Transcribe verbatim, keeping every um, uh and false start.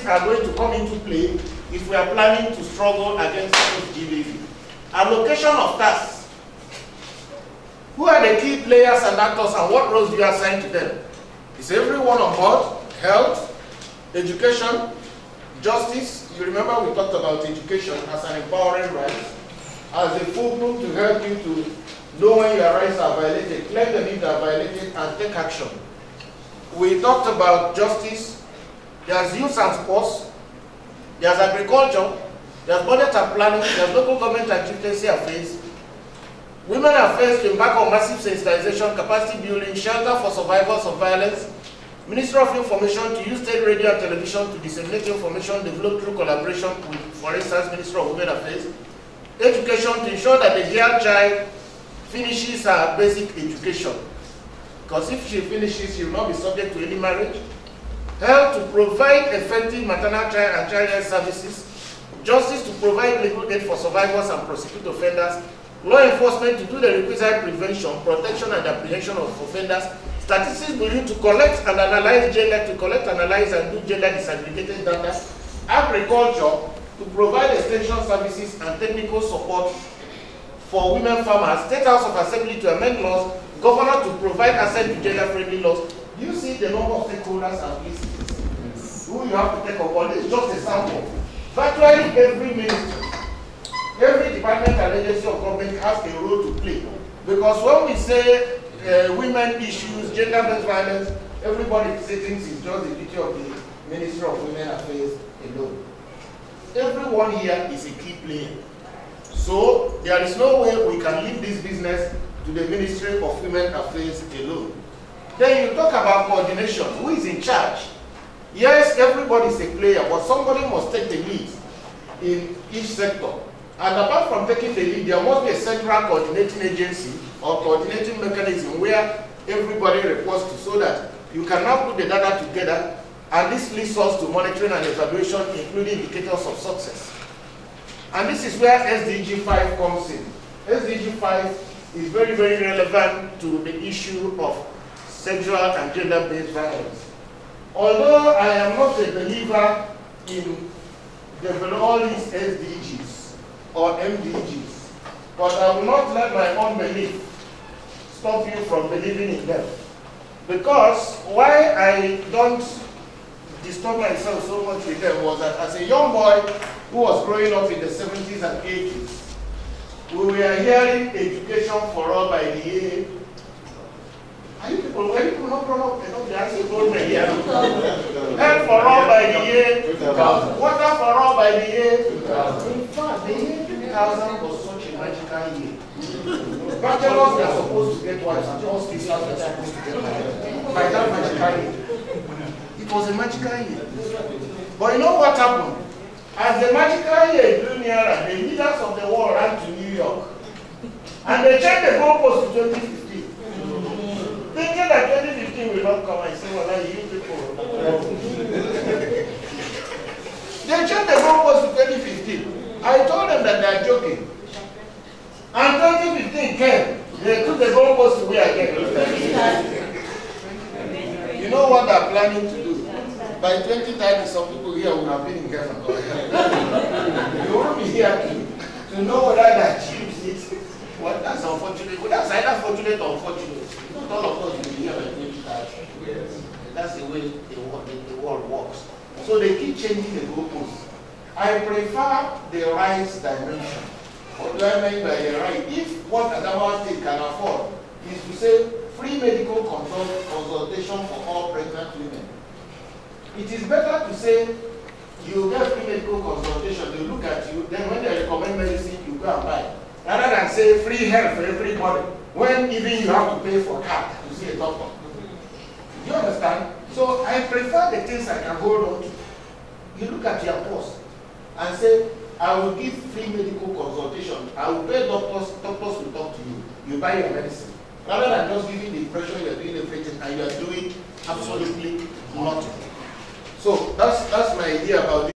are going to come into play if we are planning to struggle against G B V. Allocation of tasks. Who are the key players and actors, and what roles do you assign to them? Is everyone on board? Health, education, justice. You remember we talked about education as an empowering right, as a fulcrum to help you to know when your rights are violated, claim the need are violated, and take action. We talked about justice. There's youth and sports. There's agriculture. There's budget and planning. There's local government and chieftaincy affairs. Women affairs to embark on massive sensitization, capacity building, shelter for survivors of violence. Ministry of Information to use state radio and television to disseminate information developed through collaboration with, for instance, Ministry of Women Affairs. Education to ensure that the girl child finishes her basic education. Because if she finishes, she will not be subject to any marriage. Health to provide effective maternal child and child health services. Justice to provide legal aid for survivors and prosecute offenders. Law enforcement to do the requisite prevention, protection, and apprehension of offenders. Statistics will use to collect and analyze gender, to collect, analyze, and do gender disaggregated data. Agriculture to provide extension services and technical support for women farmers. State House of Assembly to amend laws. Governor to provide assent to gender-friendly laws. You see the number of stakeholders and places who you have to take up on. This is just a sample. Virtually every ministry, every department and agency of government has a role to play. Because when we say uh, women issues, gender-based violence, everybody thinks it's just the duty of the Ministry of Women Affairs alone. Everyone here is a key player. So there is no way we can leave this business to the Ministry of Women Affairs alone. Then you talk about coordination. Who is in charge? Yes, everybody is a player, but somebody must take the lead in each sector. And apart from taking the lead, there must be a central coordinating agency or coordinating mechanism where everybody reports to, so that you can now put the data together, and this leads us to monitoring and evaluation, including indicators of success. And this is where S D G five comes in. S D G five is very, very relevant to the issue of sexual and gender-based violence. Although I am not a believer in developing all these S D Gs or M D Gs, but I will not let my own belief stop you from believing in them. Because why I don't disturb myself so much with them was that as a young boy who was growing up in the seventies and eighties, we were hearing education for all by the year. Are you people, are you people not grown up enough? They actually told me here. Health for all by the year. Water for all by the year. In fact, the year two thousand was such a magical year. Bachelors are supposed to get wives and all sisters are supposed to get married. By that magical year. It was a magical year. But you know what happened? As the magical year drew nearer, the leaders of the world ran to New York. And they changed the goalpost to twenty fifteen. Thinking that twenty fifteen will not come, I say, well, you people. They changed the goalpost to twenty fifteen. I told them that they are joking. And twenty fifteen came. They took the goalpost away again. You know what they're planning to do? By twenty thirty, some people here will have been in Ghana. You won't be here to, to know whether they achieved it. Well, that's unfortunate. Well, that's either fortunate or unfortunate. Not all of us will be here by twenty thirty. Yes. That's the way the world, the, the world works. So they keep changing the goalposts. I prefer the rights dimension. What do I mean by the right? If what Adamawa State can afford is to say free medical consult, consultation for all pregnant women, it is better to say you get free medical consultation, they look at you, then when they recommend medicine, you go and buy. Rather than say free health for everybody, when even you have to pay for a card to see a doctor. Do you understand? So I prefer the things I can hold on to. You look at your post and say, I will give free medical consultation. I will pay doctors, doctors will talk to you. You buy your medicine. Rather than just giving the impression you are doing everything and you are doing absolutely nothing. So that's that's my idea about it.